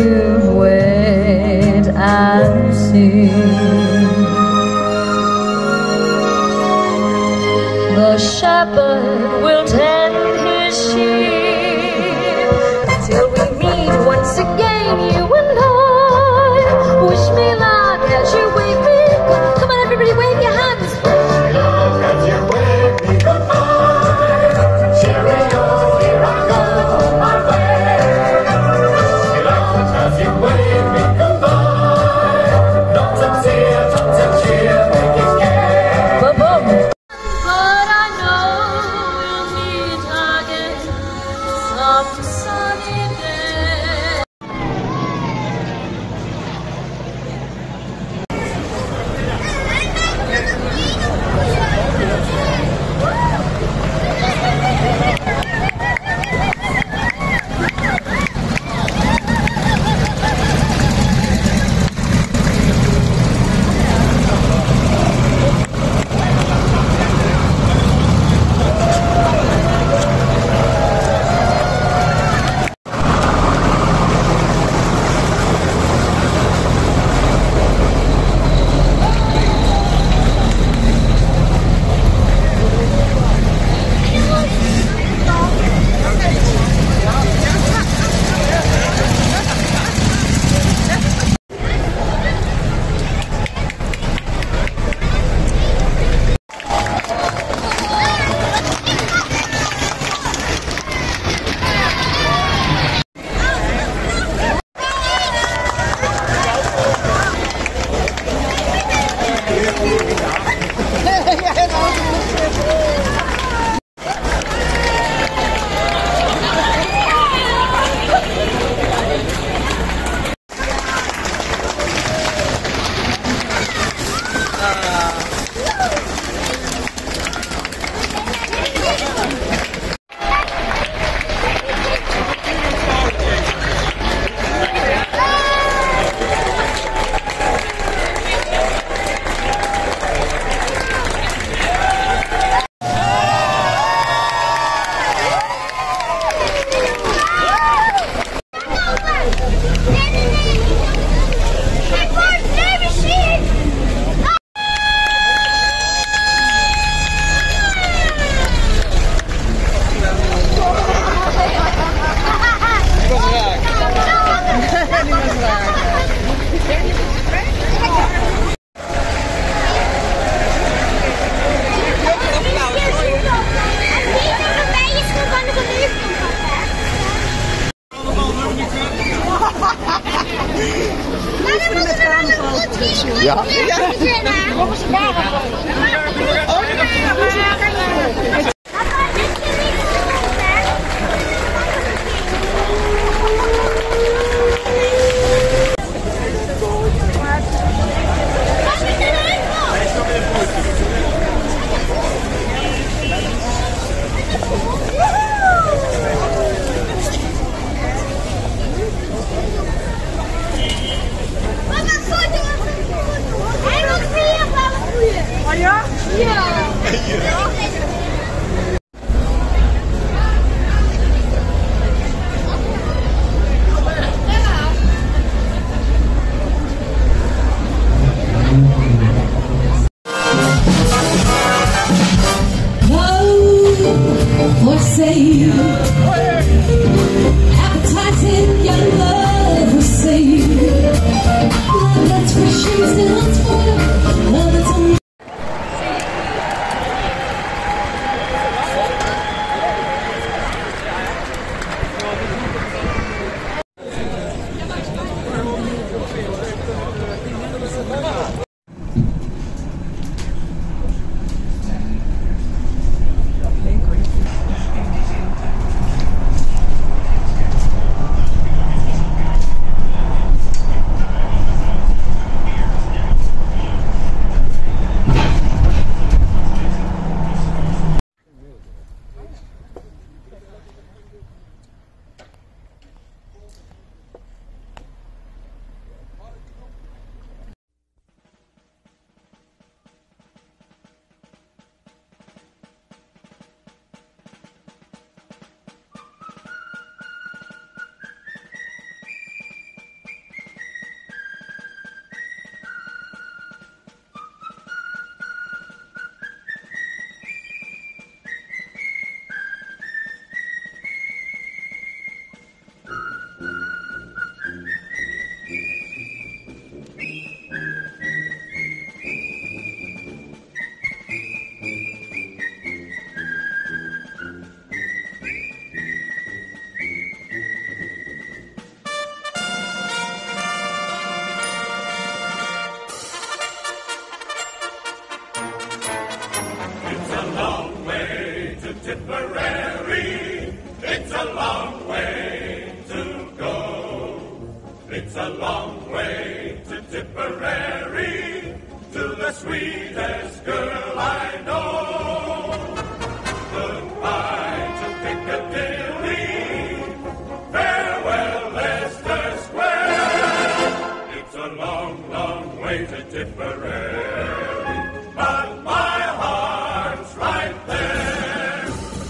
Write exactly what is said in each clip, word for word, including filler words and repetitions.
you wait and see. The shepherd will tend his sheep till we meet once again, you and I. Wish me luck as you wave me. Come on, everybody, wave your hands. Wish me luck as you wave me goodbye. Cheerio, here I go on my way. Wish me luck as you wave me goodbye. Not a tear, not a cheer, make it gay. Boom, boom. But I know we'll meet again some sunny day. Ja. Ja? It's a long way to Tipperary, to the sweetest girl I know. Goodbye to Piccadilly, farewell Leicester Square. It's a long, long way to Tipperary, but my heart's right there.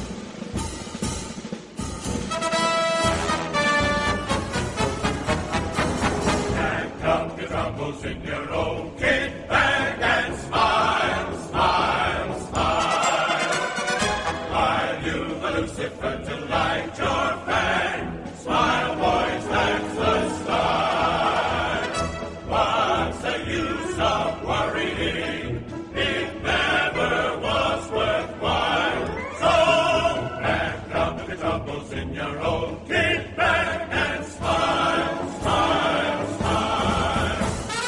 Pack up your troubles in your own kit bag and smile, smile, smile. While you've the Lucifer to light your fan, smile, boys, that's the style. What's the use of worrying? It never was worthwhile. So pack up the troubles in your own kit bag and smile, smile, smile.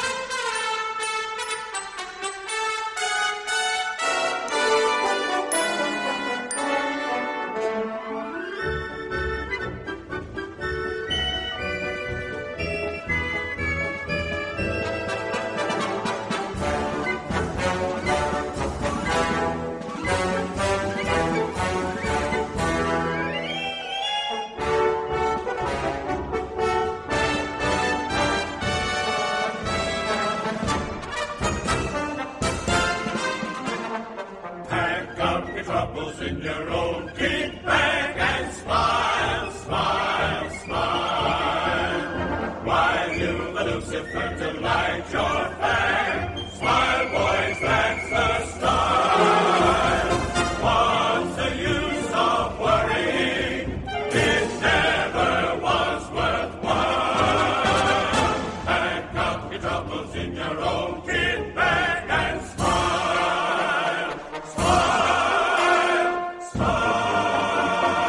Pack up your troubles in your own kit bag and smile, smile, smile. While you've a Lucifer to light your fan, smile, boys, that's the style. What's the use of worrying? It never was worthwhile. Pack up your troubles in your own kit bag and smile, smile, smile.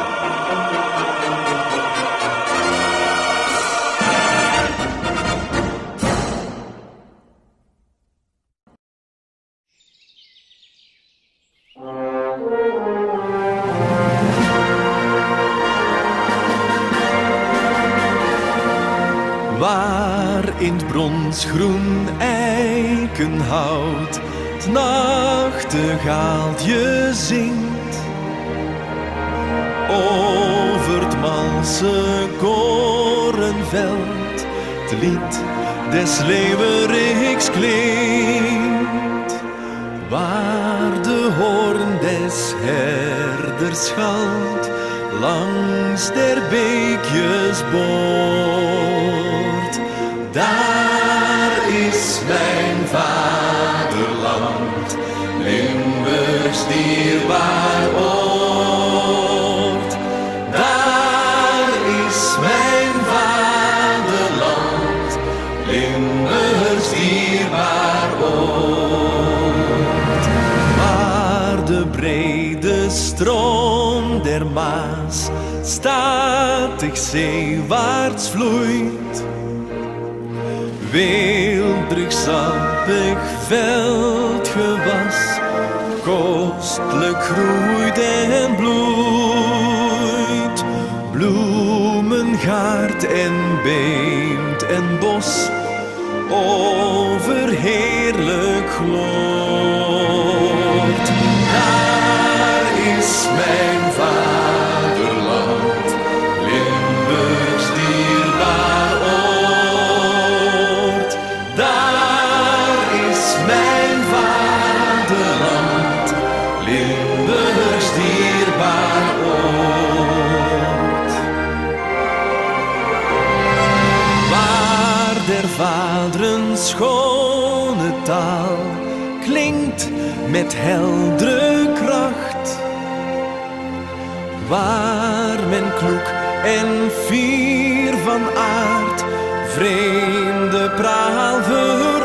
Waar in het bronsgroen eikenhout t nachtegaaltje zingt, over t malse korenveld t lied des leeuweriks klinkt, waar de hoorn des herders schalt langs der beekjes boord. Daar is mijn vaderland, Limburgs dierbaar oord. Daar is mijn vaderland, Limburgs dierbaar oord. Waar de brede stroom der Maas statig zeewaarts vloeit, weeldrig sappig veldgewas kostelijk groeit en bloeit. Bloemengaard en beemd en bos over heerlijk gloort. Daar is mijn vaderland, Limburgs dierbaar oord. Daar is mijn vaderland, Limburgs dierbaar oord. Waar der vaderen schone taal klinkt met heldere kracht, waar men kloek en fier van aard vreemde praal